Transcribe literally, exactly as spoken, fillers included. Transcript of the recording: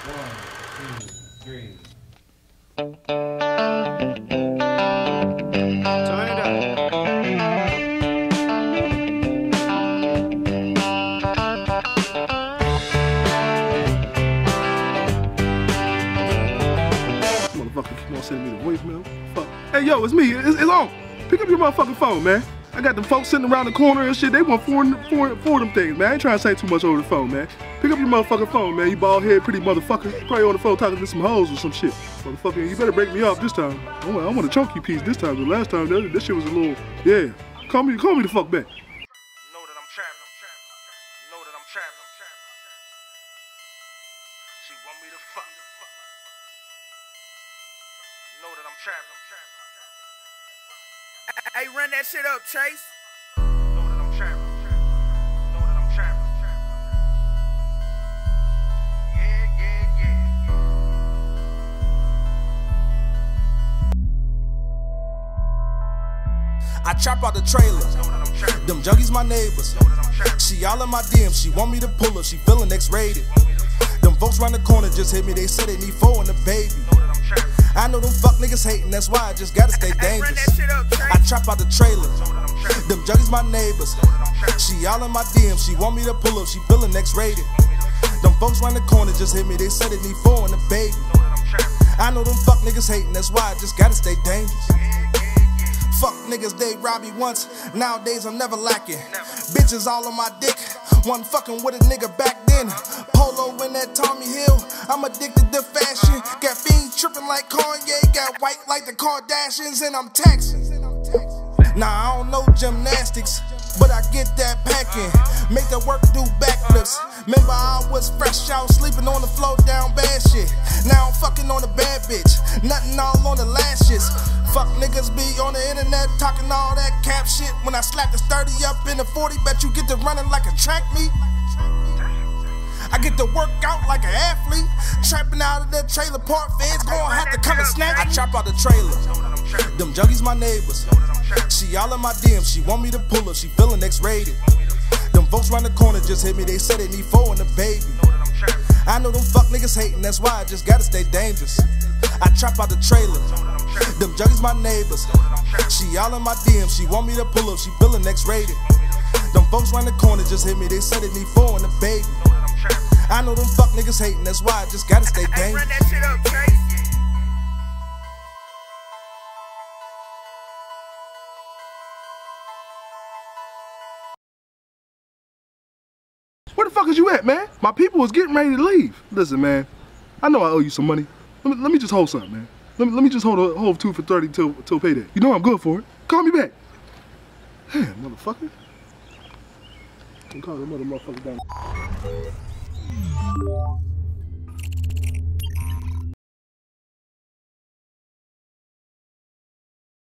One, two, three. Turn it up. Motherfucker keep on sending me the voicemail. Fuck. Hey yo, it's me. It's, it's on. Pick up your motherfucking phone, man. I got them folks sitting around the corner and shit. They want four, four, four of them things, man. I ain't trying to say too much over the phone, man. Pick up your motherfucking phone, man. You bald head, pretty motherfucker. Probably on the phone talking to some hoes or some shit. Motherfucker, you better break me off this time. I want, I want a chunky piece this time. The last time, that, that shit was a little, yeah. Call me, call me the fuck back. Know that I'm trapping, I'm trapping, I'm trapping. Know that I'm trapping, I'm trapping, I'm trapping. She want me to fuck. Know that I'm trapping, I'm trapping, I'm trapping. Hey, run that shit up, Chase. Know that I'm trapping, I'm trapping. Know that I'm trapping, I'm trapping. Yeah, yeah, yeah, yeah. I trap out the trailer. Them junkies my neighbors. She all in my D Ms. She want me to pull her. She feeling X-rated. Them folks round the corner just hit me. They said they need four and a baby. I know them fuck niggas hating. That's why I just gotta stay dangerous. I trap out the trailer. Them junkies my neighbors. She all in my D Ms. She want me to pull her. She feeling X-rated. Them folks round the corner just hit me. They said they need four and a baby. I know them fuck niggas hating. That's why I just gotta stay dangerous. Fuck niggas, they robbed me once. Nowadays I'm never lacking. Bitches all on my dick. One fucking with a nigga back then. Polo in that Tommy Hill. I'm addicted to fashion. Got fiends tripping like Kanye. Got white like the Kardashians, and I'm taxing. Nah, I don't know gymnastics, but I get that packing. Make that work do backflips. Remember I was fresh out sleeping on the floor down bad shit. Now I'm fucking on a bad bitch. Nothing all on the lashes. Fuck niggas be on the internet talking all that cap shit. When I slap this thirty up in the forty, bet you get to running like a track meet. I get to work out like an athlete. Trapping out of that trailer park, feds gon' have to come and snatch. I trap out the trailer. Them junkies my neighbors. She all in my D Ms. She want me to pull her. She feeling X-rated. Them folks round the corner just hit me. They said they need four and a baby. I know them fuck niggas hating. That's why I just gotta stay dangerous. I trap out the trailer. Them junkies my neighbors. She all in my D Ms. She want me to pull her. She feeling X-rated. Them folks round the corner just hit me. They said they need four and a baby. I know them fuck niggas hating. That's why I just gotta stay dangerous. Run that shit up, Chase. Where the fuck is you at, man? My people was getting ready to leave. Listen, man, I know I owe you some money. Let me, let me just hold something, man. Let me, let me just hold a hold two for thirty till till payday. You know I'm good for it. Call me back. Damn, motherfucker. I'm calling the mother motherfucker down.